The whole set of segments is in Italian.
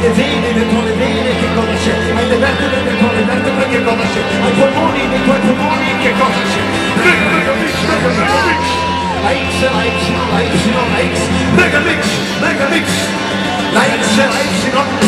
le vene dentro le vene, che cosa c'è? Hai le vertebre dentro le vertebre, che cosa c'è? Hai polmoni nei tuoi polmoni, che cosa c'è? Mega mix, la X, la Y, la Y, la X, mega mix, la X, la Y.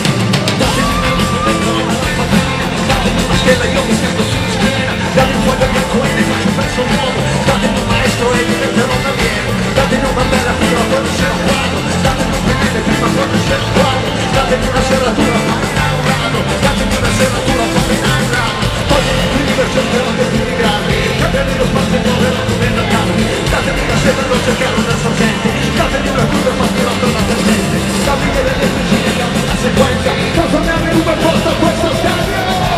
Stella, io mi sento sulla schiena, date un foglio bianco e ne faccio un pezzo nuovo, datemi un maestro e diventerò un alieno, datemi una bella fila quando c'è un quadro, datemi un penele prima quando c'è un quadro, datemi una serratura fammi inaugurato, datemi una serratura fammi inaugurato, togliemi l'universo però dei primi gradi, cambiami lo spazio e muoverò come Natale, datemi una sera non cercare una sorgente, datemi una curva e fammi rotto la tangente, datemi delle elettricine, dammi una sequenza, cosa mi ha venuto apposta questo scambio?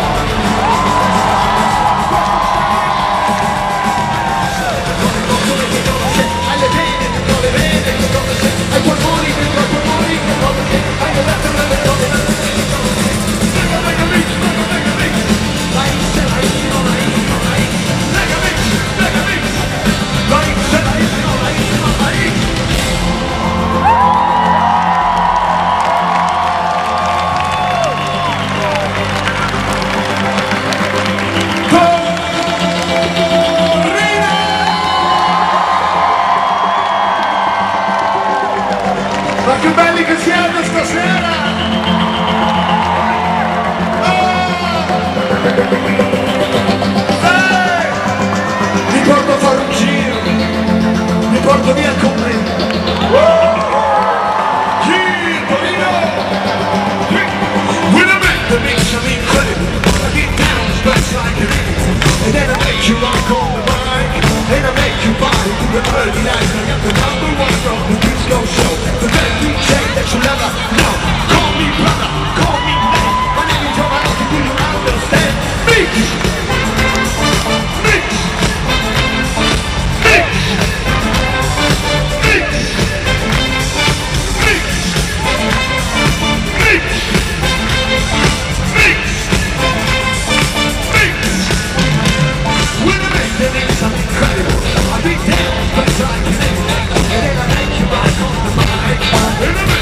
Ma che belli che siete stasera! Mi porto a fare un giro, mi porto via con me. When I'm in the mix, I'm incredible. I get down, just like it is. And then I make you rock on the mic, and I make you body to the early lights. I got the #1 from the disco show. The best DJ that you'll ever know. Call me brother, call me man. My name is Giovanni, do you understand? Mix! Mix! Mix! Mix! Mix! Mix! Mix! Mix! When I make the mix, I'm incredible. I beat down, but I can and then I make you rock on the mic.